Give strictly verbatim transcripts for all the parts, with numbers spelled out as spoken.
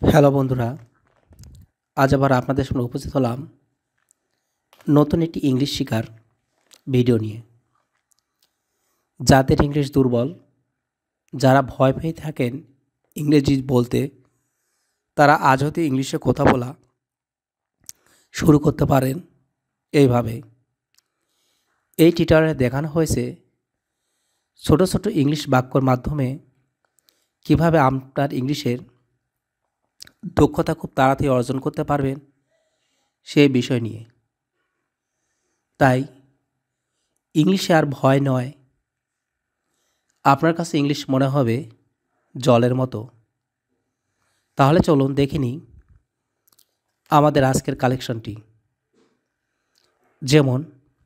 Hello বন্ধুরা, আজ আবার আপনাদের সামনে উপস্থিত হলাম নতুন একটি ইংলিশ শেখার ভিডিও নিয়ে। যাদের ইংলিশ দুর্বল, যারা ভয় পেয়ে থাকেন ইংরেজি বলতে, তারা আজ হতে ইংলিশে কথা বলা শুরু করতে পারেন এইভাবে। এই টিউটোরিয়ালে দেখানো হয়েছে ছোট ছোট ইংলিশ বাক্যর মাধ্যমে কিভাবে আপনার ইংলিশের দক্ষতা খুব তাড়াতাড়ি অর্জন করতে পারবেন সেই বিষয় নিয়ে। তাই ইংলিশে আর ভয় নয়, আপনার কাছে ইংলিশ মনে হবে জলের মতো। তাহলে চলুন দেখে নিই আমাদের আজকের কালেকশনটি। যেমন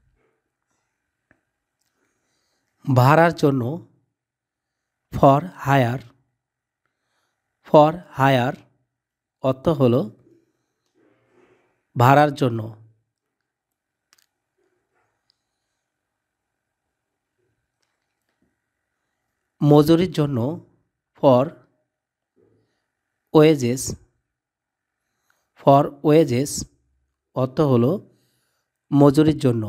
ভাড়ার জন্য, ফর হায়ার। ফর হায়ার অর্থ হলো ভাড়ার জন্য। মজুরির জন্য, ফর ওয়েজেস। ফর ওয়েজেস অর্থ হলো মজুরির জন্য।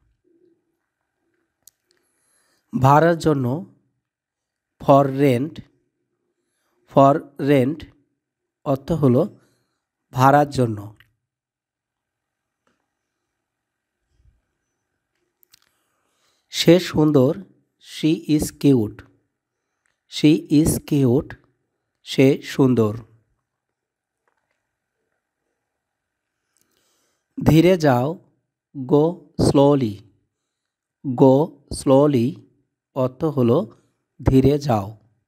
ভাড়ার জন্য, ফর রেন্ট। ফর রেন্ট অর্থ হলো ভাড়ার জন্য। সে সুন্দর, she is cute. She is cute, সে সুন্দর। ধীরে যাও, গো স্লোলি। গো স্লোলি অর্থ হলো ধীরে যাও।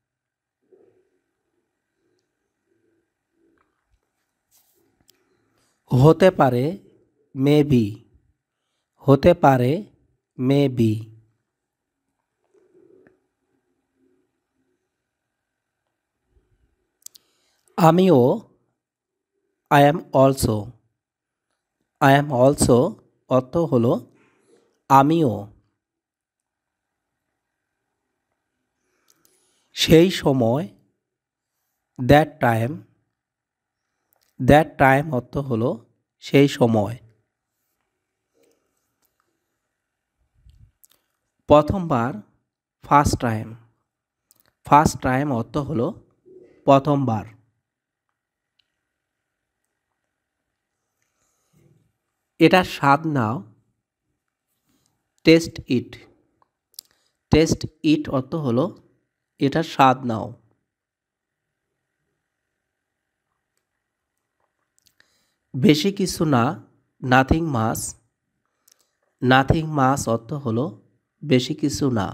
হতে পারে, মে বি। হতে পারে, মে বি। আমিও, I am also. I am also অর্থ হলো আমিও। সেই সময়, দ্যাট টাইম। দ্যাট টাইম অর্থ হলো সেই সময়। প্রথমবার, ফার্স্ট টাইম। ফার্স্ট টাইম অর্থ হলো প্রথমবার। এটা স্বাদ নাও, টেস্ট ইট। টেস্ট ইট অর্থ হলো এটা স্বাদ নাও। বেশি কিছু না, নাথিং মাস। নাথিং মাস অর্থ হলো বেশি কিছু না।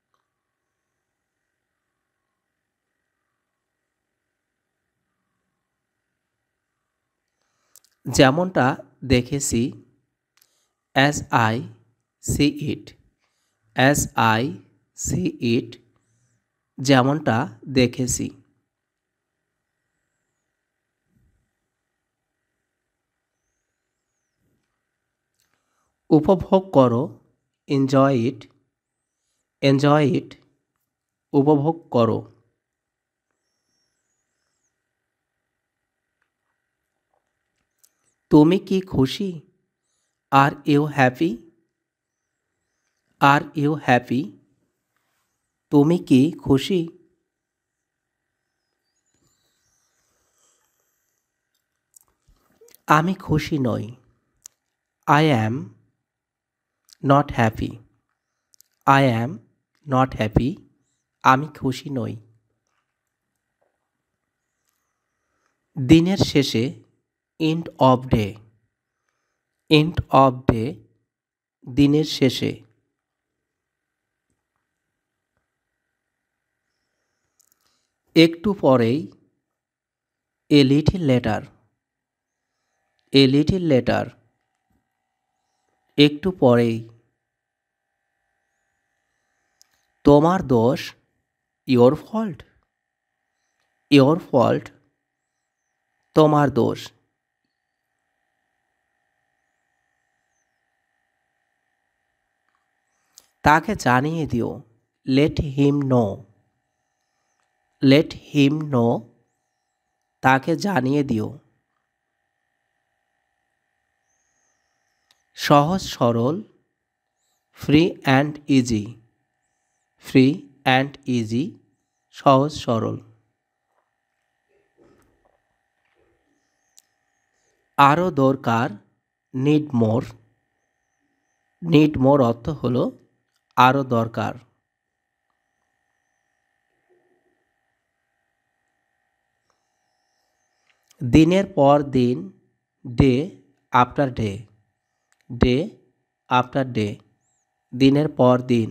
যেমনটা দেখেছি, as I see it. As I see it যেমনটা দেখেছি। উপভোগ করো, এনজয় ইট। এনজয় ইট উপভোগ করো। তুমি কি খুশি? Are you happy? Are you happy তুমি কি খুশি? আমি খুশি নই, I am not happy. I am not happy আমি খুশি নই। দিনের শেষে, end of day. End of day দিনের শেষে। একটু পরেই, a little later. A little later একটু পরেই। তোমার দোষ, ইয়োর ফল্ট। ইয়োর ফল্ট তোমার দোষ। তাকে জানিয়ে দিও, let him know. Let him know তাকে জানিয়ে দিও। সহজ সরল, free and easy, free and easy, সহজ সরল। আরও দরকার, নিড মোর, নিড মোর অর্থ হলো আরও দরকার। দিনের পর দিন, day after day, day after day, দিনের পর দিন।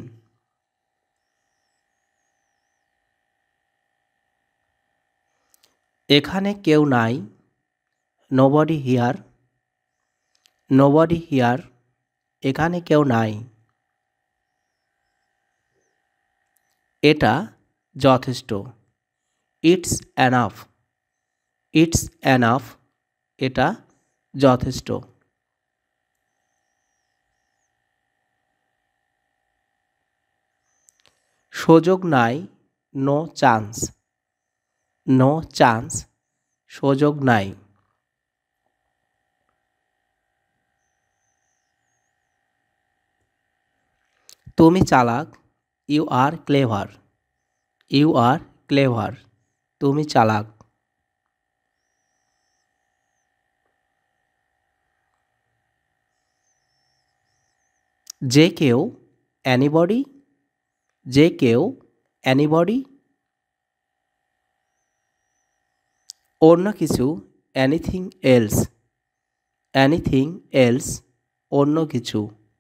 এখানে কেউ নাই, নোবডি হিয়ার, নোবডি হিয়ার, এখানে কেউ নাই। এটা যথেষ্ট, ইটস এনাফ, ইটস এনাফ, এটা যথেষ্ট। সুযোগ নাই, নো চান্স, নো চান্স, সুযোগ নাই। তুমি চালাক, you are clever, you are clever, তুমি চালাক। যে কেউ, অ্যানিবডি, যে কেউ, অ্যানিবডি। অন্য কিছু, এনিথিং এলস, এনিথিং এলস, অন্য কিছু।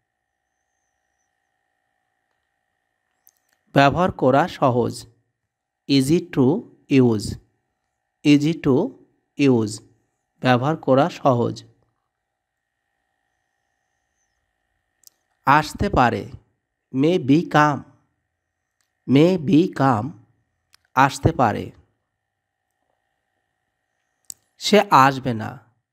ব্যবহার করা সহজ, easy to use, easy to use, ব্যবহার করা সহজ। আসতে পারে, may be come, may be কাম, আসতে পারে। সে আসবে না,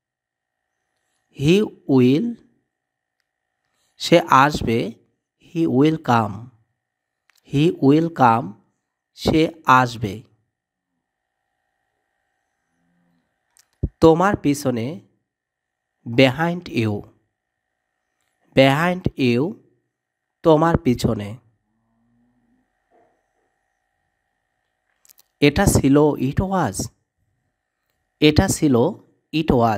হি উইল, সে আসবে, he will come, he will come, সে আসবে। তোমার পিছনে, বেহাইন্ড ইউ, বেহাইন্ড ইউ, তোমার পিছনে। এটা ছিল, ইট ওয়াজ, এটা ছিল, ইট ওয়াজ।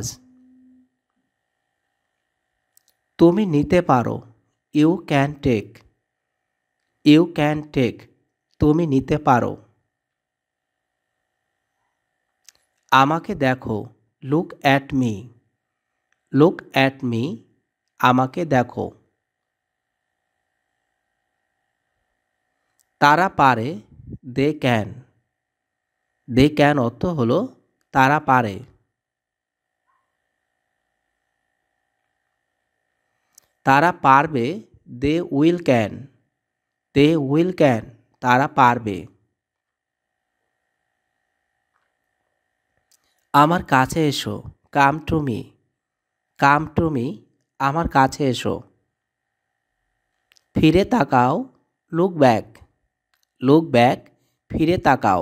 তুমি নিতে পারো, you can take, you can take, তুমি নিতে পারো। আমাকে দেখো, look at me, look at me, আমাকে দেখো। তারা পারে, দে ক্যান, দে ক্যান অর্থ হলো তারা পারে। তারা পারবে, they will can, they will can, তারা পারবে। আমার কাছে এসো, come to me, come to me, আমার কাছে এসো। ফিরে তাকাও, লুক ব্যাক, লুক ব্যাক, ফিরে তাকাও।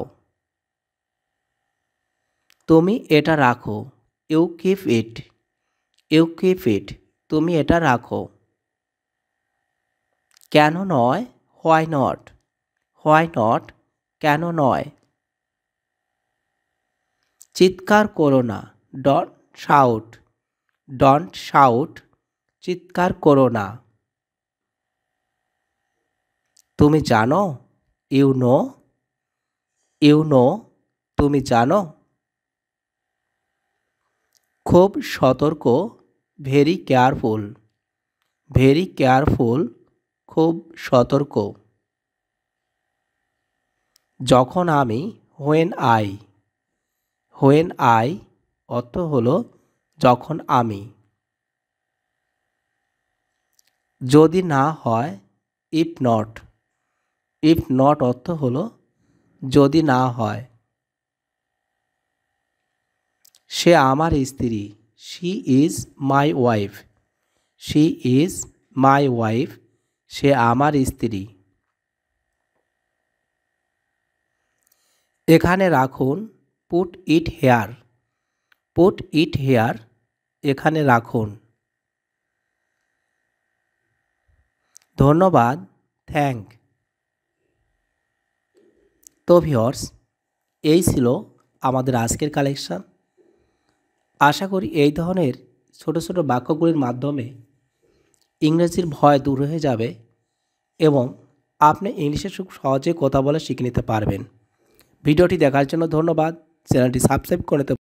তুমি এটা রাখো, you keep it, you keep it, তুমি এটা রাখো। কেন নয়, হোয়াই নট, হোয়াই নট, কেন নয়। চিৎকার করো না, ডন্ট শাউট, ডন্ট শাউট, চিৎকার করো না। তুমি জানো, ইউ নো, ইউ নো, তুমি জানো। খুব সতর্ক, ভেরি কেয়ারফুল, ভেরি কেয়ারফুল, খুব সতর্ক। যখন আমি, হোয়েন আই, হোয়েন আই, অর্থ হলো যখন আমি। যদি না হয়, ইফ নট, ইফ নট অর্থ হলো যদি না হয়। সে আমার স্ত্রী, she is my wife, she is my wife, সে আমার স্ত্রী। এখানে রাখুন, put it here, put it here, এখানে রাখুন। ধন্যবাদ, থ্যাংক। তো ভিউয়ার্স, এই ছিল আমাদের আজকের কালেকশন। আশা করি এই ধরনের ছোট ছোট বাক্যগুলির মাধ্যমে ইংরেজির ভয় দূর হয়ে যাবে এবং আপনি ইংলিশে খুব সহজে কথা বলা শিখে নিতে পারবেন। ভিডিওটি দেখার জন্য ধন্যবাদ। চ্যানেলটি সাবস্ক্রাইব করে নিতে